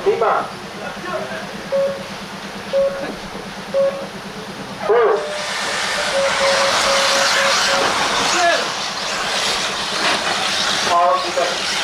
5 push all kita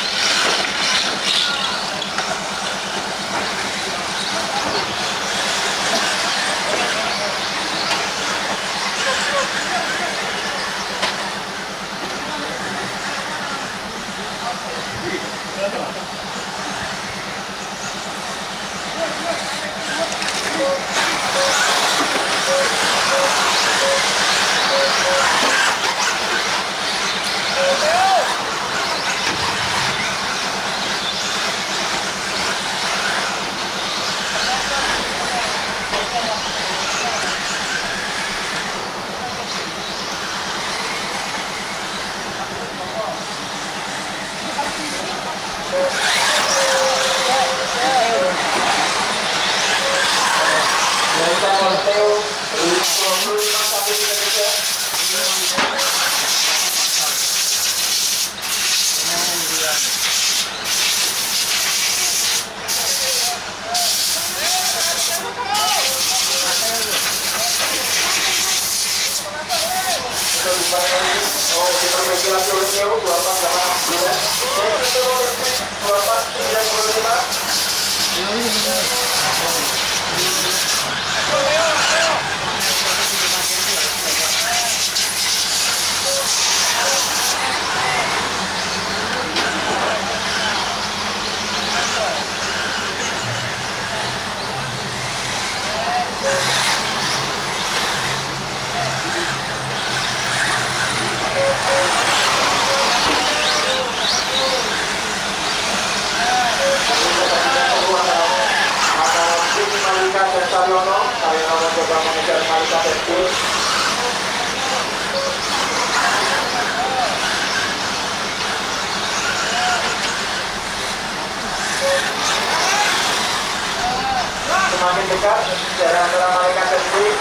semakin dekat jarak antara malaikat dan Sri.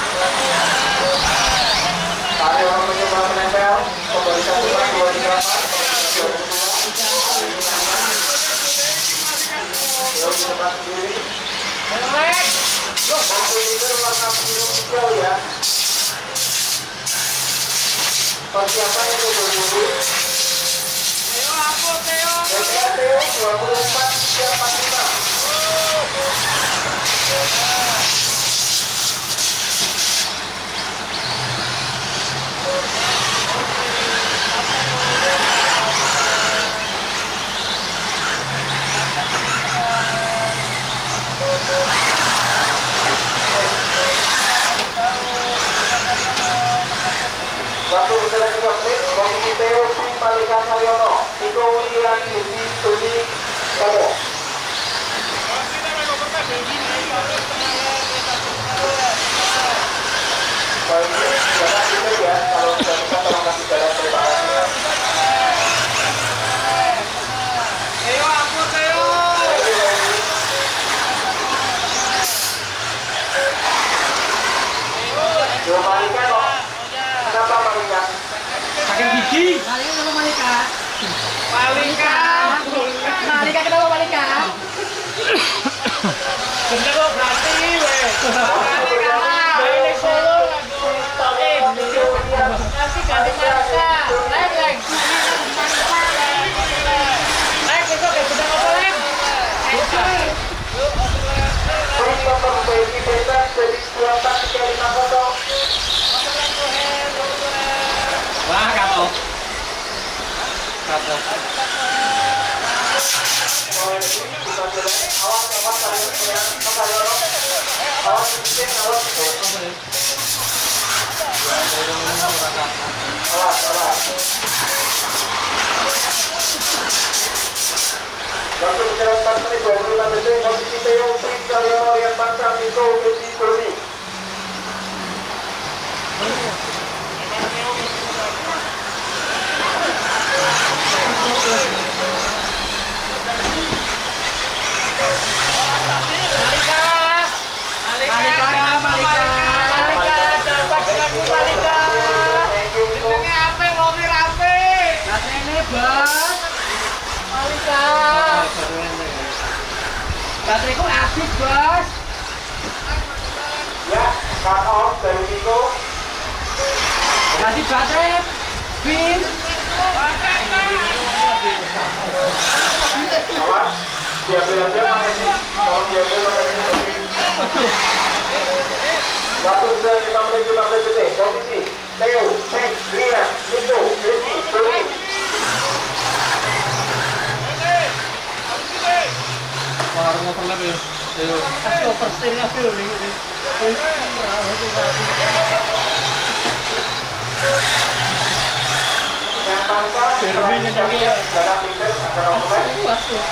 Ada orang mencoba menempel, kembali 1, 2, 3, 4 di depan sendiri. Lampu itu warna biru hijau ya. Persiapan itu berburu. Teo 24 siap 45. Waktu berjalan 2 menit, Komisi Teo Malika Saryono, Iko Wilian Yusi Tuni Kamu. Baik, jangan itu ya, kalau sudah bisa tolong kasih jalan preparasinya. Ayo aku Teo. Yo Malika kok. Kenapa Malika? Sakit gigi. Malika kenapa Malika? Malika. Malika kenapa Malika? Bener kok berarti weh. Malika. Ini solo nanti ganti Malika. Leng. Besok ya sudah ngobrol Leng. Nomor bayi bebas dari 2435 foto. Wah, kapok. Waktu berjalan 4 menit 25 detik, posisi Teo Pring Karyono yang pangkang Niko Yusi Kurni. Bateraiku habis, Bos. Ya, cut off dari Niko. Ganti baterai. Bin. Awas, diambil aja makanya. Kalau diambil makanya. Waktu sudah 5 menit 15 detik. Posisi Theo, Ceng, Rian, Niko, Rizky, Tony. Baru ngoperlah ya. Ayo. Aku oversteer ya dulu nih. Yang bangsa, Berminnya jadi ya. dalam pinter akan operasi. Puas tuh.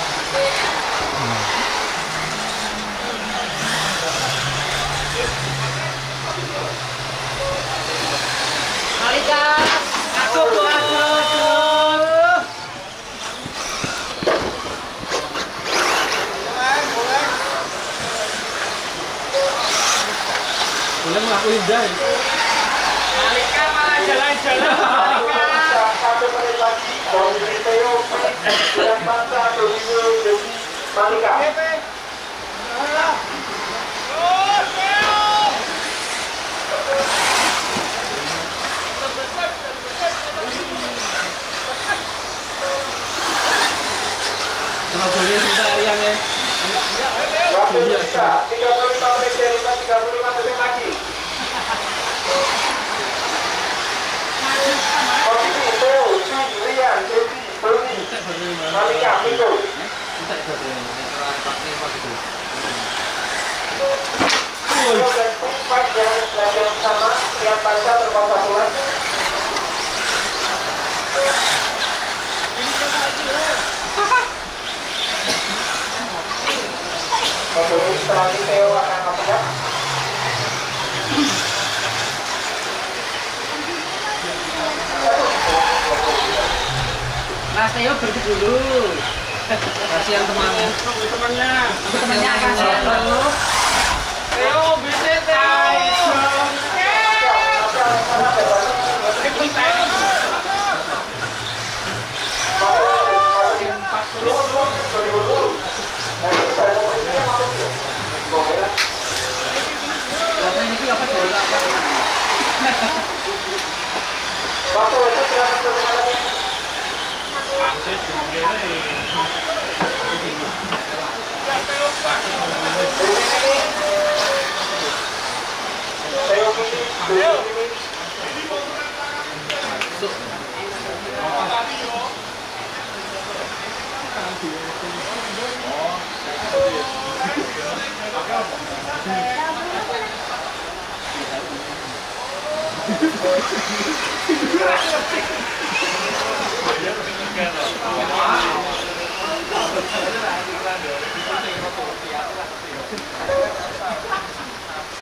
Malika, aku boleh mengaku indah. Malika malah jalan-jalan. Malika. 1 menit lagi. Posisi Theo, yang bangsa, Tony, Rizky, Malika. Kalau boleh minta yang ya. Waktu sisa 35 menit dari 35 detik lagi. Posisi Theo, Ceng, Rian, Rizky, Tony, Malika, Niko. Minta Theo dan Pumpak yang belajar sama, yang bangsa terpaksa pulang. Posisi setelah ini Theo akan ngepegang. Mas Theo berhenti dulu. Kasihan temannya. Temannya. Temennya kasihan loh. Theo, bisa Theo. Baterai ini apa dulu apa? Waktu itu silakan berterima kasih. Theo pilih,